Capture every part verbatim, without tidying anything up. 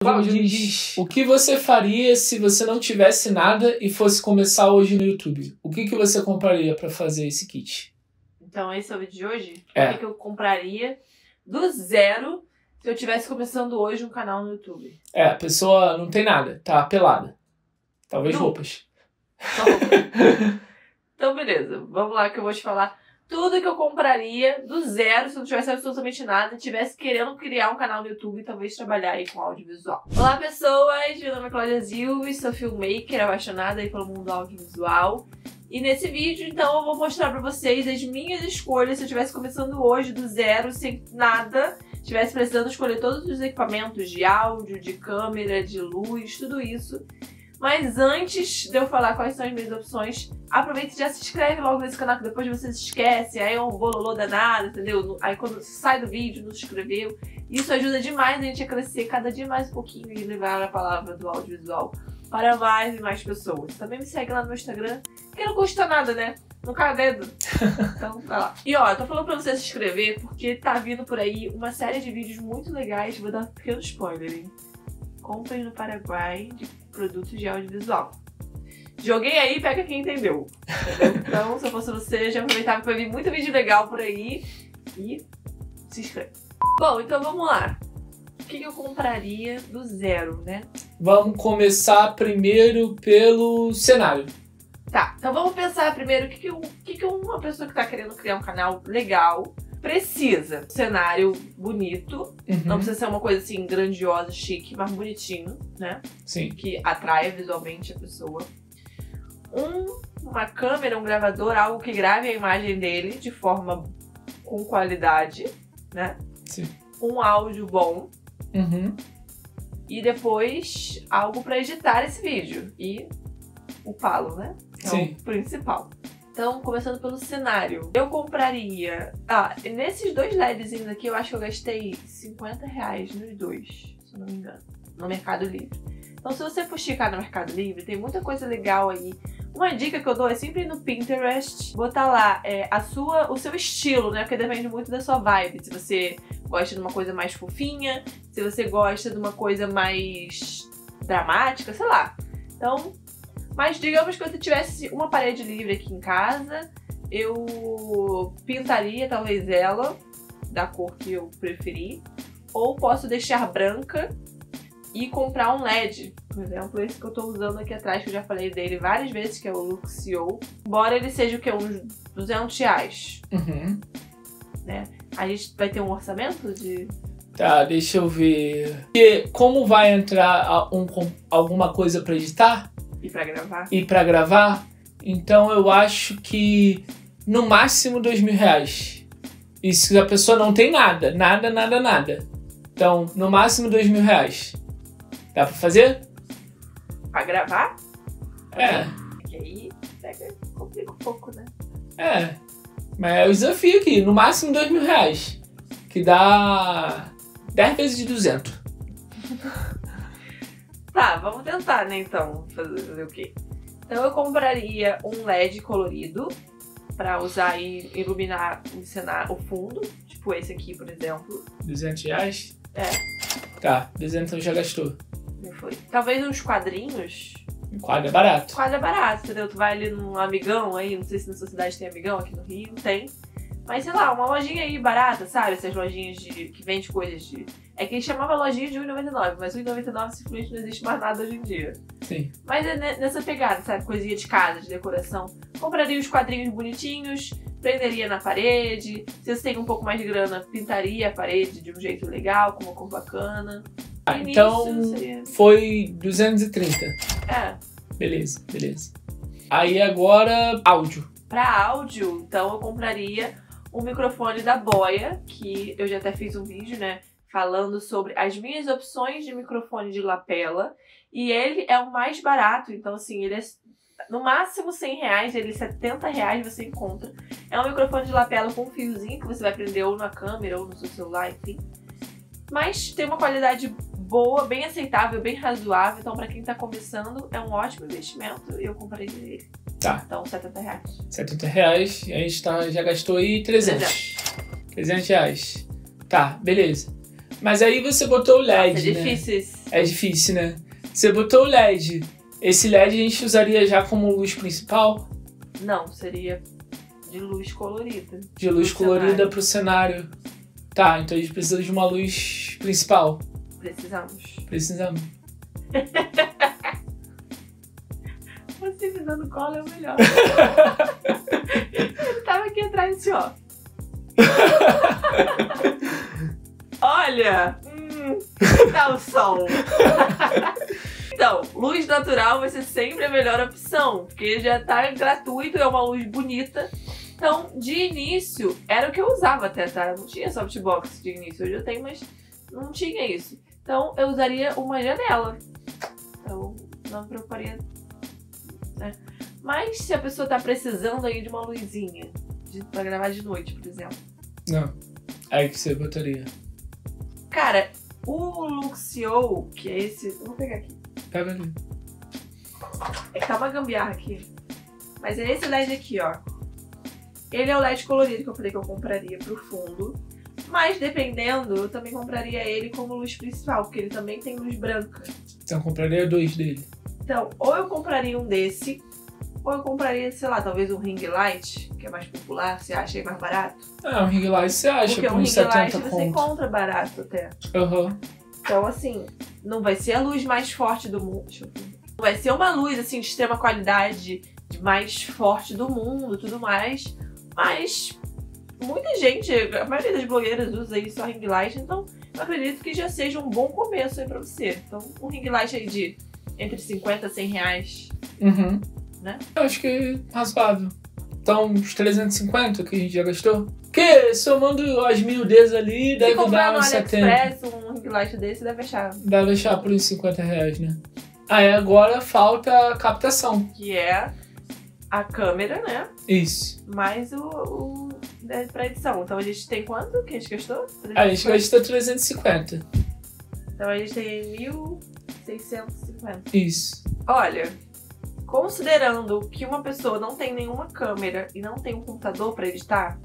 Claudinho diz: o que você faria se você não tivesse nada e fosse começar hoje no YouTube? O que, que você compraria pra fazer esse kit? Então esse é o vídeo de hoje? É. O que, que eu compraria do zero se eu estivesse começando hoje um canal no YouTube? É, a pessoa não tem nada, tá pelada. Talvez Não. roupas. Só roupa. Então beleza, vamos lá que eu vou te falar tudo que eu compraria do zero se eu não tivesse absolutamente nada e tivesse querendo criar um canal no YouTube e talvez trabalhar aí com audiovisual. Olá pessoas, meu nome é Cláudia Zilves, sou filmmaker, apaixonada aí pelo mundo audiovisual. E nesse vídeo, então, eu vou mostrar pra vocês as minhas escolhas se eu estivesse começando hoje do zero, sem nada, estivesse precisando escolher todos os equipamentos de áudio, de câmera, de luz, tudo isso. Mas antes de eu falar quais são as minhas opções, aproveita e já se inscreve logo nesse canal, que depois você se esquece, aí é um bololô danado, entendeu? Aí quando sai do vídeo, não se inscreveu. Isso ajuda demais a gente a crescer cada dia mais um pouquinho e levar a palavra do audiovisual para mais e mais pessoas. Também me segue lá no meu Instagram, que não custa nada, né? Não cai o dedo. Então, vai lá. E ó, eu tô falando pra você se inscrever porque tá vindo por aí uma série de vídeos muito legais. Vou dar um pequeno spoiler, hein? Comprem no Paraguai de produtos de audiovisual. Joguei aí, pega quem entendeu. Entendeu? Então, se eu fosse você, já aproveitava pra vir muito vídeo legal por aí e se inscreve. Bom, então vamos lá. O que eu compraria do zero, né? Vamos começar primeiro pelo cenário. Tá, então vamos pensar primeiro o que, que, o que, que uma pessoa que tá querendo criar um canal legal precisa. Cenário bonito, Uhum. não precisa ser uma coisa assim grandiosa, chique, mas bonitinho, né? Sim. Que atraia visualmente a pessoa. Um, uma câmera, um gravador, algo que grave a imagem dele de forma com qualidade, né? Sim. Um áudio bom. Uhum. E depois algo pra editar esse vídeo. E o palo, né? É Sim. o principal. Então, começando pelo cenário. Eu compraria... Ah, nesses dois LEDzinhos aqui, eu acho que eu gastei cinquenta reais nos dois, se eu não me engano. No Mercado Livre. Então, se você for checar no Mercado Livre, tem muita coisa legal aí. Uma dica que eu dou é sempre ir no Pinterest, botar lá é, a sua, o seu estilo, né? Porque depende muito da sua vibe. Se você gosta de uma coisa mais fofinha, se você gosta de uma coisa mais dramática, sei lá. Então, mas digamos que eu tivesse uma parede livre aqui em casa, eu pintaria talvez ela da cor que eu preferir, ou posso deixar branca e comprar um L E D, por exemplo, esse que eu tô usando aqui atrás, que eu já falei dele várias vezes, que é o Luxio. Embora ele seja o que? Uns duzentos reais. Uhum. Né? A gente vai ter um orçamento de... Tá, deixa eu ver. E como vai entrar um, alguma coisa pra editar? E pra gravar? E pra gravar? Então eu acho que no máximo dois mil reais. E se a pessoa não tem nada, nada, nada, nada. Então, no máximo dois mil reais. Dá pra fazer? Pra gravar? É. E aí, pega, complica um pouco, né? É. Mas é o desafio aqui, no máximo dois mil reais. Que dá dez vezes de duzentos. Tá, vamos tentar, né, então, fazer, fazer o quê? Então eu compraria um L E D colorido pra usar e iluminar o cenário, o fundo, tipo esse aqui, por exemplo. duzentos reais? É. Tá, duzentos já gastou. Não foi? Talvez uns quadrinhos. Um quadro é barato. Quadro é barato, entendeu? Tu vai ali num Amigão aí, não sei se na sua cidade tem Amigão, aqui no Rio tem. Mas sei lá, uma lojinha aí barata, sabe? Essas lojinhas de, que vende coisas de... É que ele chamava lojinha de um real e noventa e nove centavos, mas um real e noventa e nove centavos simplesmente não existe mais nada hoje em dia. Sim. Mas é nessa pegada, sabe? Coisinha de casa, de decoração. Compraria os quadrinhos bonitinhos, prenderia na parede. Se você tem um pouco mais de grana, pintaria a parede de um jeito legal, com uma cor bacana. Ah, E então nisso seria... foi duzentos e trinta. É. Beleza, beleza. Aí agora, áudio. Pra áudio, então eu compraria um microfone da Boya, que eu já até fiz um vídeo, né? Falando sobre as minhas opções de microfone de lapela. E ele é o mais barato, então assim, ele é no máximo cem reais, ele setenta reais você encontra. É um microfone de lapela com um fiozinho que você vai prender ou na câmera ou no seu celular, enfim. Mas tem uma qualidade boa, bem aceitável, bem razoável. Então pra quem tá começando, é um ótimo investimento e eu comprei ele. Tá. Então setenta reais. setenta reais, a gente tá, já gastou aí trezentos. trezentos reais. Tá, beleza. Mas aí você botou o L E D, Nossa, é difícil né? isso. É difícil, né? Você botou o L E D. Esse L E D a gente usaria já como luz principal? Não, seria de luz colorida. De luz Pro colorida cenário. pro cenário. Tá, então a gente precisa de uma luz principal. Precisamos. Precisamos. Você me dando cola é o melhor. Ele tava aqui atrás assim, ó. Olha! Hum, dá o sol. Então, luz natural vai ser sempre a melhor opção, porque já tá gratuito, é uma luz bonita. Então, de início, era o que eu usava até, tá? Eu não tinha softbox de início, hoje eu tenho, mas não tinha isso. Então, eu usaria uma janela. Então, não me preocuparia, né? Mas se a pessoa tá precisando aí de uma luzinha de, pra gravar de noite, por exemplo. Não. Aí que você botaria. Cara, o Luxio, que é esse... Eu vou pegar aqui. Pega ali. É que tá uma gambiarra aqui. Mas é esse L E D aqui, ó. Ele é o L E D colorido que eu falei que eu compraria pro fundo. Mas dependendo, eu também compraria ele como luz principal, porque ele também tem luz branca. Então eu compraria dois dele. Então, ou eu compraria um desse, ou eu compraria, sei lá, talvez um ring light, que é mais popular, você acha aí mais barato? Ah, um ring light você acha Porque por um uns ring light setenta você conto. encontra barato até. Aham. Então, assim, não vai ser a luz mais forte do mundo. Deixa eu ver. Não vai ser uma luz, assim, de extrema qualidade, de mais forte do mundo, tudo mais. Mas muita gente, a maioria das blogueiras usa aí só ring light, então eu acredito que já seja um bom começo aí pra você. Então, um ring light aí de entre cinquenta a cem reais, Uhum. né? Eu acho que é razoável. Então, uns trezentos e cinquenta que a gente já gastou. Porque somando as miudezas ali, Se deve comprar dar no uns setenta. AliExpress um ring light desse, deve achar. Deve deixar por uns cinquenta reais, né? Aí agora falta a captação. Que é a câmera, né? Isso. Mais o, o né, pra edição. Então a gente tem quanto que a gente gastou? A gente gastou trezentos e cinquenta. Então a gente tem mil seiscentos e cinquenta. Isso. Olha, considerando que uma pessoa não tem nenhuma câmera e não tem um computador para editar,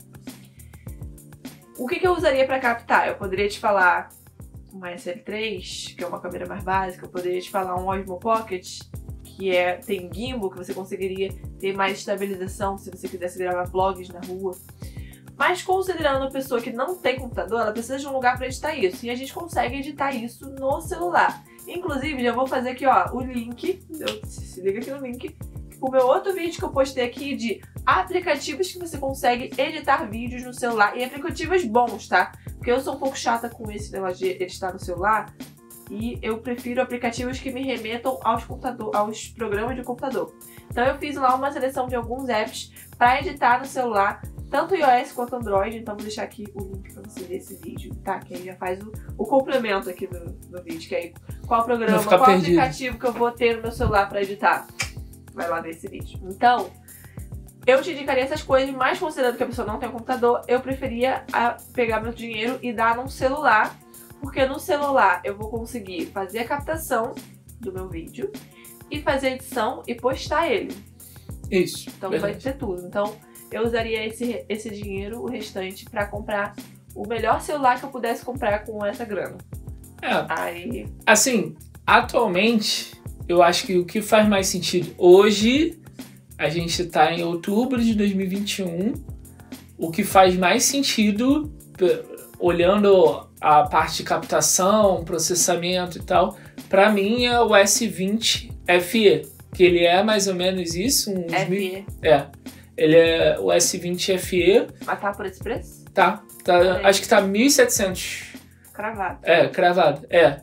o que, que eu usaria para captar? Eu poderia te falar uma S L três, que é uma câmera mais básica. Eu poderia te falar um Osmo Pocket, que é, tem gimbal, que você conseguiria ter mais estabilização se você quisesse gravar vlogs na rua. Mas considerando a pessoa que não tem computador, ela precisa de um lugar para editar isso. E a gente consegue editar isso no celular. Inclusive, já vou fazer aqui, ó, o link, eu, se liga aqui no link, o meu outro vídeo que eu postei aqui de aplicativos que você consegue editar vídeos no celular, e aplicativos bons, tá? Porque eu sou um pouco chata com esse negócio de editar no celular, e eu prefiro aplicativos que me remetam aos, computador, aos programas de computador. Então eu fiz lá uma seleção de alguns apps para editar no celular, tanto iOS quanto Android, então vou deixar aqui o link para você ver esse vídeo, tá? Que aí já faz o, o complemento aqui do, do vídeo, que aí qual programa, qual perdido. aplicativo que eu vou ter no meu celular para editar. Vai lá ver esse vídeo. Então, eu te indicaria essas coisas, mas considerando que a pessoa não tem um computador, eu preferia a, pegar meu dinheiro e dar num celular, porque no celular eu vou conseguir fazer a captação do meu vídeo e fazer a edição e postar ele. Isso. Então verdade. vai ser tudo. Então eu usaria esse, esse dinheiro, o restante, pra comprar o melhor celular que eu pudesse comprar com essa grana. É, Aí, assim, atualmente, eu acho que o que faz mais sentido hoje, a gente tá em outubro de dois mil e vinte e um, o que faz mais sentido, p- olhando a parte de captação, processamento e tal, pra mim é o S vinte F E, que ele é mais ou menos isso, uns F mil... E. É, ele é o S vinte F E, Mas tá por esse preço? tá, tá É. acho que tá mil e setecentos. Cravado. É, cravado, é.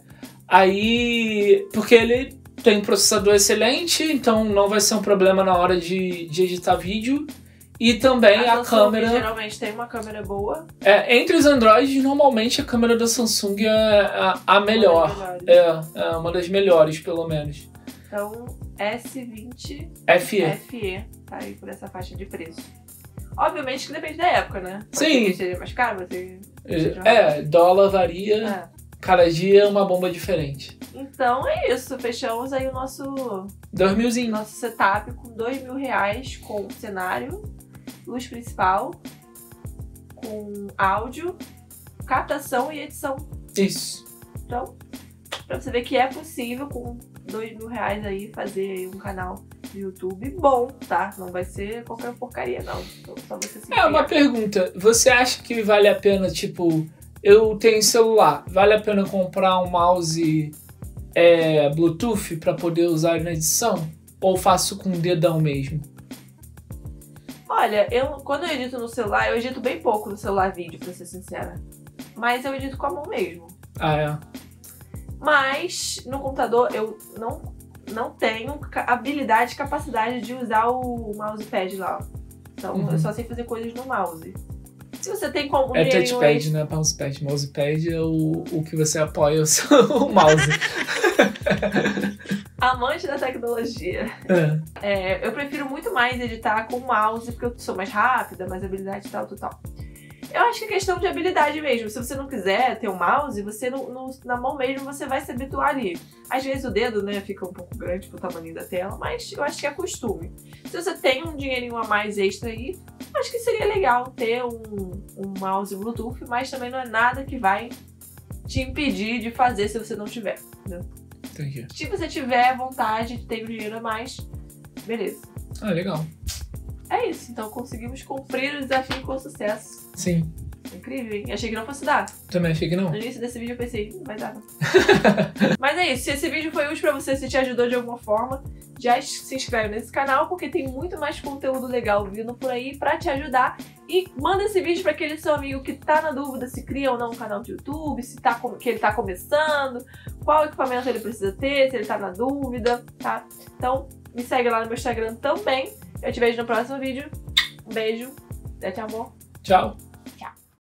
Aí, porque ele tem processador excelente, então não vai ser um problema na hora de, de editar vídeo. E também a, Samsung câmera... geralmente tem uma câmera boa. É, entre os Androids, normalmente a câmera da Samsung é a, a melhor. Uma das melhores. É, é uma das melhores, pelo menos. Então, S vinte F E. F E tá aí por essa faixa de preço. Obviamente que depende da época, né? Pode Sim. ser que seja mais caro, pode ser que seja mais É, dólar varia, barato. É. cada dia é uma bomba diferente. Então é isso, fechamos aí o nosso, Dois milzinho. nosso setup com dois mil reais, com cenário, luz principal, com áudio, captação e edição. Isso. Então, pra você ver que é possível com dois mil reais aí fazer um canal no YouTube bom, tá? Não vai ser qualquer porcaria, não. Então, só você se É uma pergunta. Você acha que vale a pena, tipo, eu tenho celular, vale a pena comprar um mouse é, Bluetooth pra poder usar na edição? Ou faço com o dedão mesmo? Olha, eu, quando eu edito no celular, eu edito bem pouco no celular vídeo, pra ser sincera. Mas eu edito com a mão mesmo. Ah, é? Mas no computador eu não, não tenho habilidade e capacidade de usar o mousepad lá. Então uhum. eu só sei fazer coisas no mouse. Se você tem como... É touchpad, extra... né? Mousepad. Mousepad é o, o que você apoia o seu mouse. Amante da tecnologia. É. É, eu prefiro muito mais editar com o mouse, porque eu sou mais rápida, mais habilidade e tal, tal, tal. Eu acho que é questão de habilidade mesmo. Se você não quiser ter um mouse, você no, no, na mão mesmo você vai se habituar ali. Às vezes o dedo, né, fica um pouco grande pro tamanho da tela, mas eu acho que é costume. Se você tem um dinheirinho a mais extra aí, acho que seria legal ter um, um mouse Bluetooth, mas também não é nada que vai te impedir de fazer se você não tiver, né? Entendi. Se você tiver vontade de ter um dinheiro a mais, beleza. Ah, legal. É isso, então conseguimos cumprir o desafio com sucesso. Sim. Incrível, hein? Achei que não fosse dar. Também achei que não. No início desse vídeo eu pensei, não vai dar não. Mas é isso, se esse vídeo foi útil pra você, se te ajudou de alguma forma, já se inscreve nesse canal, porque tem muito mais conteúdo legal vindo por aí pra te ajudar. E manda esse vídeo pra aquele seu amigo que tá na dúvida se cria ou não um canal de YouTube, se tá, que ele tá começando, qual equipamento ele precisa ter, se ele tá na dúvida, tá? Então, me segue lá no meu Instagram também. Eu te vejo no próximo vídeo. Um beijo. Até amor. Tchau.